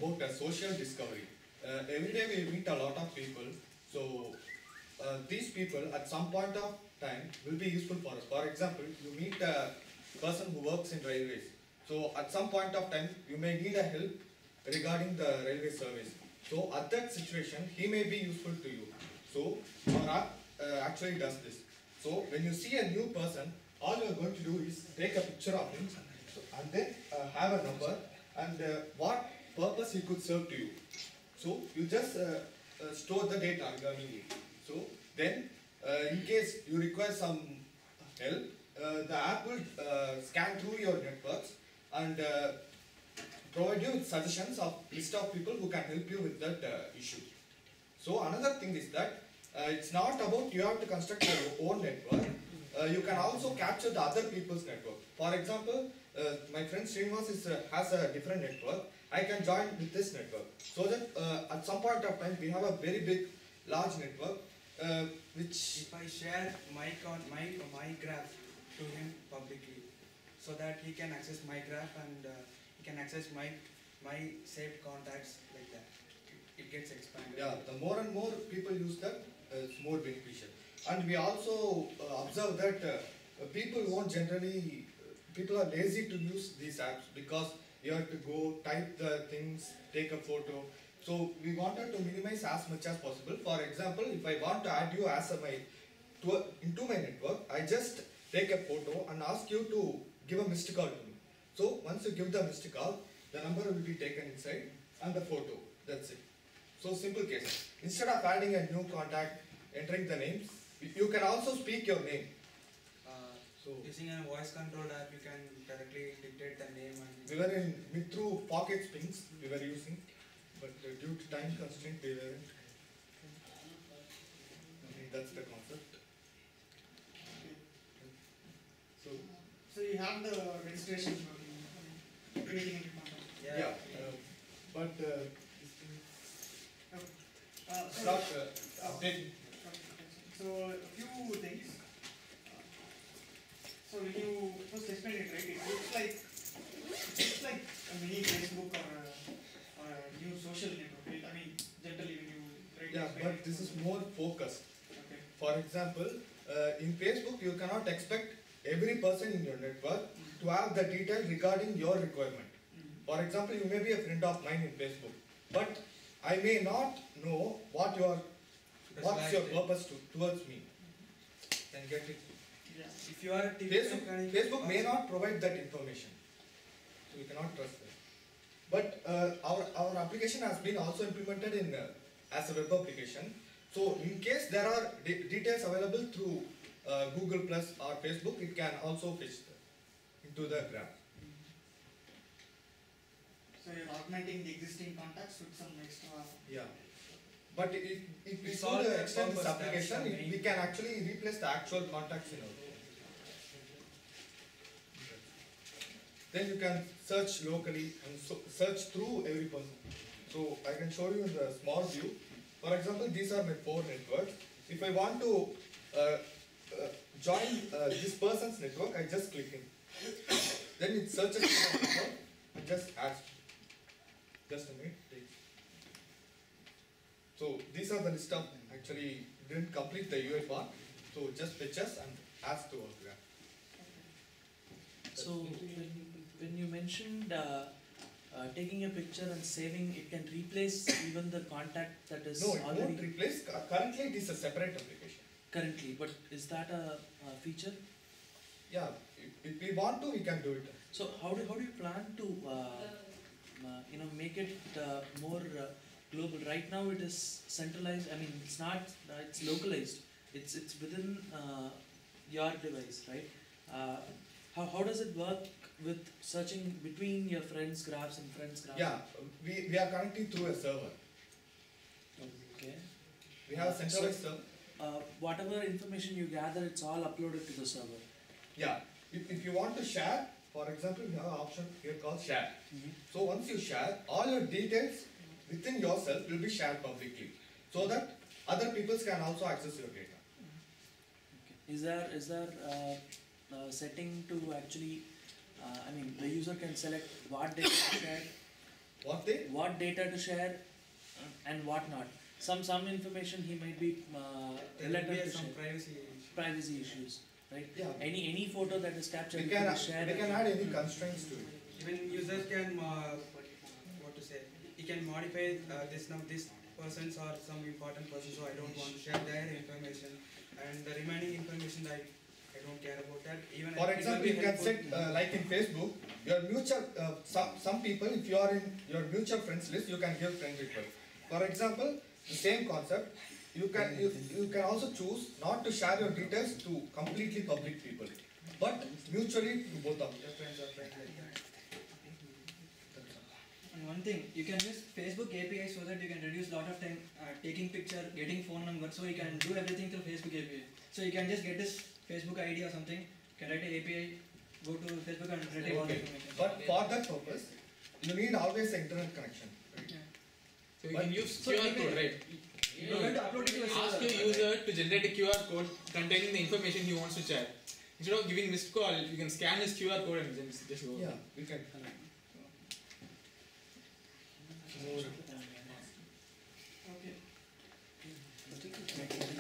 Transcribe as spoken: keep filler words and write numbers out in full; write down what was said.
about a social discovery. Uh, every day we meet a lot of people, so uh, these people at some point of time will be useful for us. For example, you meet a person who works in railways. So at some point of time, you may need a help regarding the railway service. So at that situation, he may be useful to you. So our app uh, actually does this. So when you see a new person, all you are going to do is take a picture of him and then uh, have a number and uh, what purpose he could serve to you. So you just uh, uh, store the data regarding it. So then uh, in case you require some help, uh, the app will uh, scan through your networks and uh, provide you with suggestions of list of people who can help you with that uh, issue. So another thing is that uh, it's not about you have to construct your own network. Uh, you can also capture the other people's network. For example, uh, my friend Srinivas is, uh, has a different network. I can join with this network. So that uh, at some point of time we have a very big, large network uh, which... If I share my, con my, my graph to him publicly, so that he can access my graph and uh, he can access my, my saved contacts like that. It, it gets expanded. Yeah, the more and more people use that, uh, it's more beneficial. And we also uh, observe that uh, people won't generally, uh, people are lazy to use these apps because you have to go type the things, take a photo. So we wanted to minimize as much as possible. For example, if I want to add you as a my to a, into my network, I just take a photo and ask you to give a missed call to me. So once you give the missed call, the number will be taken inside and the photo. That's it. So simple case. Instead of adding a new contact, entering the names, you can also speak your name. Uh, so using a voice control app, you can directly dictate the name. And we were in Mitru pocket pings we were using, but uh, due to time constraint, we weren't. Okay, that's the concept. So, so you have the registration for creating a contact. Yeah. yeah uh, but uh, uh, uh, so, not uh, update. So a few things. Uh, so when you first explain it, right, it looks like it's like a mini Facebook or a, or a new social network. Right? I mean, generally when you try to yeah, explain but it, this is more focused. Okay. For example, uh, in Facebook, you cannot expect every person in your network mm-hmm. to have the detail regarding your requirement. Mm-hmm. For example, you may be a friend of mine in Facebook, but I may not know what your what's your purpose to, towards me. Can get it. Yeah. If you are a Facebook, Facebook may not provide that information, so we cannot trust them. But uh, our our application has been also implemented in uh, as a web application. So in case there are de details available through uh, Google Plus or Facebook, it can also fetch the, into the graph. So you're augmenting the existing contacts with some extra. Yeah. But if, if we solve do the extend this purpose, application, that's the we can actually replace the actual contacts in our. Then you can search locally and so search through every person. So I can show you in the small view. For example, these are my four networks. If I want to uh, uh, join uh, this person's network, I just click in. Then it searches for the network and just adds. Just a minute, please. So these are the list of, actually didn't complete the U I part, so just fetches and adds to our graph. So when, when you mentioned uh, uh, taking a picture and saving, it can replace even the contact that is no, it already... won't replace. Currently it is a separate application. Currently, but is that a, a feature? Yeah, if, if we want to, we can do it. So how do, how do you plan to uh, uh, you know, make it uh, more uh, global? Right now it is centralized. I mean, it's not. Uh, it's localized. It's it's within uh, your device, right? Uh, how how does it work with searching between your friends' graphs and friends' graphs? Yeah, we we are connecting through a server. Okay. We have a centralized server. Uh, whatever information you gather, it's all uploaded to the server. Yeah. If if you want to share, for example, we have an option here called share. Mm-hmm. So once you share, all your details within yourself will be shared publicly, so that other people can also access your data. Okay. Is there is there uh, a setting to actually, uh, I mean, the user can select what data to share? what they what data to share uh, and what not. Some some information he might be uh, There will reluctant be to some share. privacy issues. Privacy issues, right? yeah Any any photo that is captured we can can be shared. we can add any constraints to it. Even users can, uh, what to say, he can modify uh, this now this persons or some important person, so I don't want to share their information, and the remaining information I, I don't care about that. Even For it will example, be you can helpful. set uh, like in Facebook, your mutual uh, some some people, if you are in your mutual friends list, you can give friend request. For example, the same concept, you can you, you can also choose not to share your details to completely public people, but mutually to both of you. Your friends are friends like that. And one thing, you can use Facebook A P I so that you can reduce lot of time uh, taking picture, getting phone number, so you can do everything through Facebook A P I. So you can just get his Facebook I D or something, you can write a A P I, go to Facebook and retrieve all the Okay. information. But for that purpose, you need always internet connection. Yeah. So you But- can use so Q R you can- code, right? You have to upload it to a Ask server. your user to generate a Q R code containing the information he wants to share. Instead of giving missed call, you can scan his Q R code and just, just go. Yeah, we can. Okay.